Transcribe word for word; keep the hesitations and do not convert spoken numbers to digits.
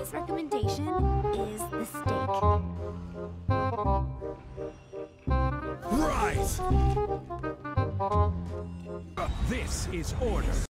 Zhongli's recommendation is the steak. Rise! Uh, this is order.